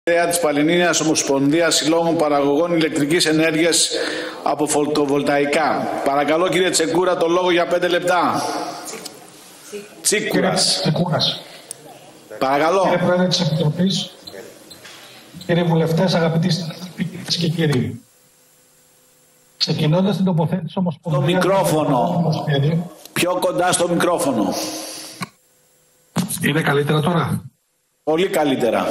της Πανελλήνιας Ομοσπονδίας Συλλόγων Παραγωγών Ηλεκτρικής Ενέργειας από φωτοβολταϊκά. Παρακαλώ κύριε Τσεκούρα, το λόγο για 5 λεπτά. Τσεκούρας. Παρακαλώ. Κύριε Πρόεδρε της Επιτροπής, κύριοι βουλευτές, αγαπητοί συνάδελφοι και κύριοι. Ξεκινώντας την τοποθέτηση Ομοσπονδίας... Το μικρόφωνο. Πιο κοντά στο μικρόφωνο. Είναι καλύτερα τώρα? Πολύ καλύτερα.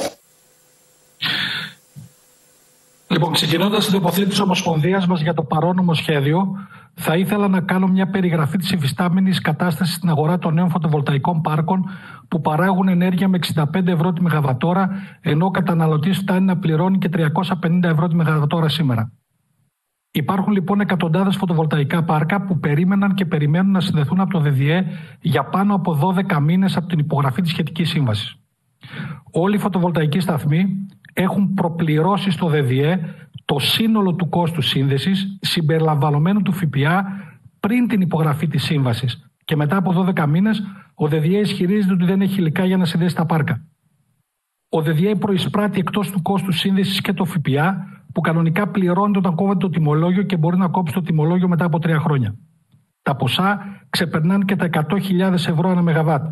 Λοιπόν, ξεκινώντας την τοποθέτηση Ομοσπονδίας μας για το παρόν νομοσχέδιο, θα ήθελα να κάνω μια περιγραφή της υφιστάμενης κατάστασης στην αγορά των νέων φωτοβολταϊκών πάρκων που παράγουν ενέργεια με 65 ευρώ τη μεγαβατόρα, ενώ ο καταναλωτής φτάνει να πληρώνει και 350 ευρώ τη μεγαβατόρα σήμερα. Υπάρχουν λοιπόν εκατοντάδες φωτοβολταϊκά πάρκα που περίμεναν και περιμένουν να συνδεθούν από το ΔΔΕ για πάνω από 12 μήνες από την υπογραφή της σχετικής σύμβασης. Όλοι οι φωτοβολταϊκοί σταθμοί έχουν προπληρώσει στο ΔΔΕ το σύνολο του κόστου σύνδεσης συμπεριλαμβανομένου του ΦΠΑ πριν την υπογραφή της σύμβασης και μετά από 12 μήνες ο ΔΔΕ ισχυρίζεται ότι δεν έχει υλικά για να συνδέσει τα πάρκα. Ο ΔΔΕ προεισπράττει εκτός του κόστου σύνδεσης και το ΦΠΑ που κανονικά πληρώνεται όταν κόβεται το τιμολόγιο και μπορεί να κόψει το τιμολόγιο μετά από 3 χρόνια. Τα ποσά ξεπερνάνε και τα 100.000 ευρώ ανά ΜΒ.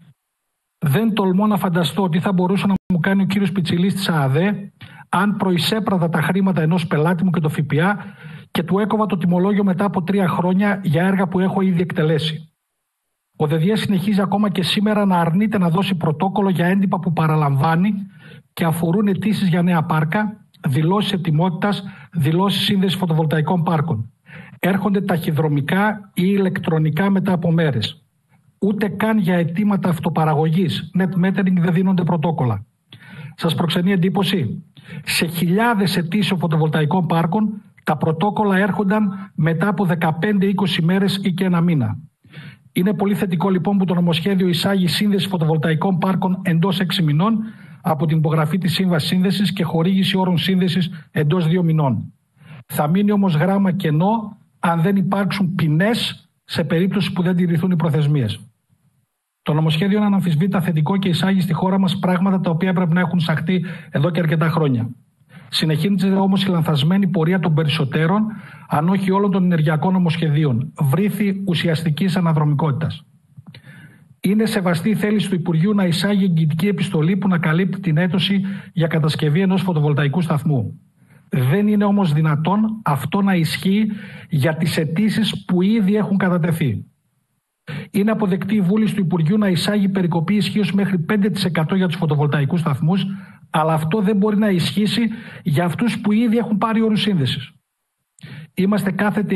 Δεν τολμώ να φανταστώ τι θα μπορούσε να μου κάνει ο κύριος Πιτσιλής της ΑΑΔΕ αν προεισέπρατα τα χρήματα ενός πελάτη μου και το ΦΠΑ και του έκοβα το τιμολόγιο μετά από 3 χρόνια για έργα που έχω ήδη εκτελέσει. Ο ΔΔΕ συνεχίζει ακόμα και σήμερα να αρνείται να δώσει πρωτόκολλο για έντυπα που παραλαμβάνει και αφορούν αιτήσεις για νέα πάρκα, δηλώσεις ετοιμότητας, δηλώσεις σύνδεσης φωτοβολταϊκών πάρκων. Έρχονται ταχυδρομικά ή ηλεκτρονικά μετά από μέρες. Ούτε καν για αιτήματα αυτοπαραγωγής, net metering, δεν δίνονται πρωτόκολλα. Σας προξενεί εντύπωση? Σε χιλιάδες αιτήσεων φωτοβολταϊκών πάρκων τα πρωτόκολλα έρχονταν μετά από 15-20 μέρες ή και 1 μήνα. Είναι πολύ θετικό λοιπόν που το νομοσχέδιο εισάγει σύνδεση φωτοβολταϊκών πάρκων εντός 6 μηνών από την υπογραφή της σύμβασης σύνδεσης και χορήγηση όρων σύνδεσης εντός 2 μηνών. Θα μείνει όμως γράμμα κενό αν δεν υπάρξουν ποινές σε περίπτωση που δεν τηρηθούν οι προθεσμίες. Το νομοσχέδιο είναι αναμφισβήτητα θετικό και εισάγει στη χώρα μας πράγματα τα οποία πρέπει να έχουν εισαχθεί εδώ και αρκετά χρόνια. Συνεχίζεται όμως η λανθασμένη πορεία των περισσότερων, αν όχι όλων των ενεργειακών νομοσχεδίων, βρήθη ουσιαστικής αναδρομικότητας. Είναι σεβαστή η θέληση του Υπουργείου να εισάγει εγγυητική επιστολή που να καλύπτει την αίτηση για κατασκευή ενός φωτοβολταϊκού σταθμού. Δεν είναι όμως δυνατόν αυτό να ισχύει για τις αιτήσεις που ήδη έχουν κατατεθεί. Είναι αποδεκτή η βούληση του Υπουργείου να εισάγει περικοπή ισχύως μέχρι 5% για τους φωτοβολταϊκούς σταθμούς, αλλά αυτό δεν μπορεί να ισχύσει για αυτούς που ήδη έχουν πάρει όρους σύνδεσης. Είμαστε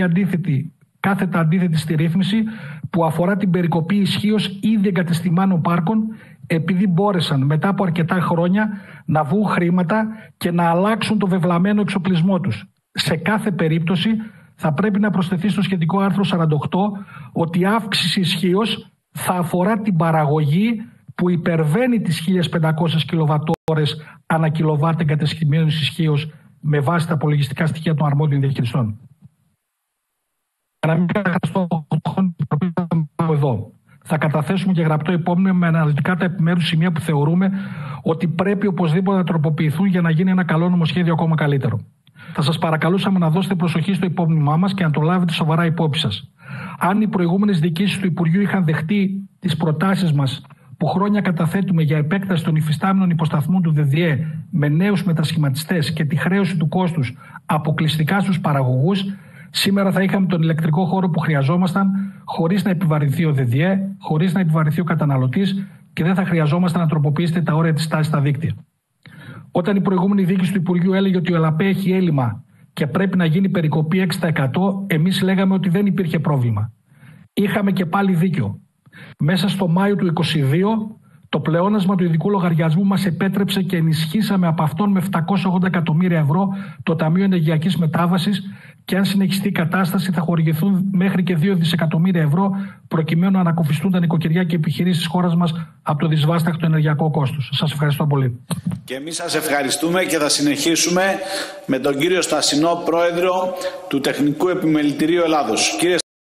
κάθετα αντίθετοι στη ρύθμιση που αφορά την περικοπή ισχύως ήδη εγκατεστημένων πάρκων, επειδή μπόρεσαν μετά από αρκετά χρόνια να βγουν χρήματα και να αλλάξουν το βεβλαμένο εξοπλισμό τους. Σε κάθε περίπτωση θα πρέπει να προσθεθεί στο σχετικό άρθρο 48 ότι η αύξηση ισχύως θα αφορά την παραγωγή που υπερβαίνει τις 1.500 κιλοβατόρες ανά κιλοβάτ εγκατεστημένης ισχύως με βάση τα απολογιστικά στοιχεία των αρμόδιων διαχειριστών. Για να μην καταστώ εδώ, θα καταθέσουμε και γραπτό υπόμνημα με αναλυτικά τα επιμέρους σημεία που θεωρούμε ότι πρέπει οπωσδήποτε να τροποποιηθούν για να γίνει ένα καλό νομοσχέδιο ακόμα καλύτερο. Θα σας παρακαλούσαμε να δώσετε προσοχή στο υπόμνημά μας και να το λάβετε σοβαρά υπόψη σας. Αν οι προηγούμενες διοικήσεις του Υπουργείου είχαν δεχτεί τις προτάσεις μας που χρόνια καταθέτουμε για επέκταση των υφιστάμενων υποσταθμών του ΔΔΕ με νέους μετασχηματιστές και τη χρέωση του κόστους αποκλειστικά στους παραγωγούς, σήμερα θα είχαμε τον ηλεκτρικό χώρο που χρειαζόμασταν χωρίς να επιβαρυνθεί ο ΔΔΕ, χωρίς να επιβαρυνθεί ο καταναλωτής και δεν θα χρειαζόμασταν να τροποποιήσετε τα όρια της τάσης στα δίκτυα. Όταν η προηγούμενη διοίκηση του Υπουργείου έλεγε ότι ο ΕΛΑΠΕ έχει έλλειμμα και πρέπει να γίνει περικοπή 6%, εμείς λέγαμε ότι δεν υπήρχε πρόβλημα. Είχαμε και πάλι δίκιο. Μέσα στο Μάιο του 2022, το πλεόνασμα του ειδικού λογαριασμού μας επέτρεψε και ενισχύσαμε από αυτόν με 780 εκατομμύρια ευρώ το Ταμείο Ενεργειακής Μετάβασης και αν συνεχιστεί η κατάσταση θα χορηγηθούν μέχρι και 2 δισεκατομμύρια ευρώ προκειμένου να ανακουφιστούν τα νοικοκυριά και επιχειρήσεις της χώρας μας από το δυσβάσταχτο ενεργειακό κόστος. Σας ευχαριστώ πολύ. Και εμείς σας ευχαριστούμε και θα συνεχίσουμε με τον κύριο Στασινό, πρόεδρο του Τεχνικού Επιμελητηρίου Ελλάδος. Κύριε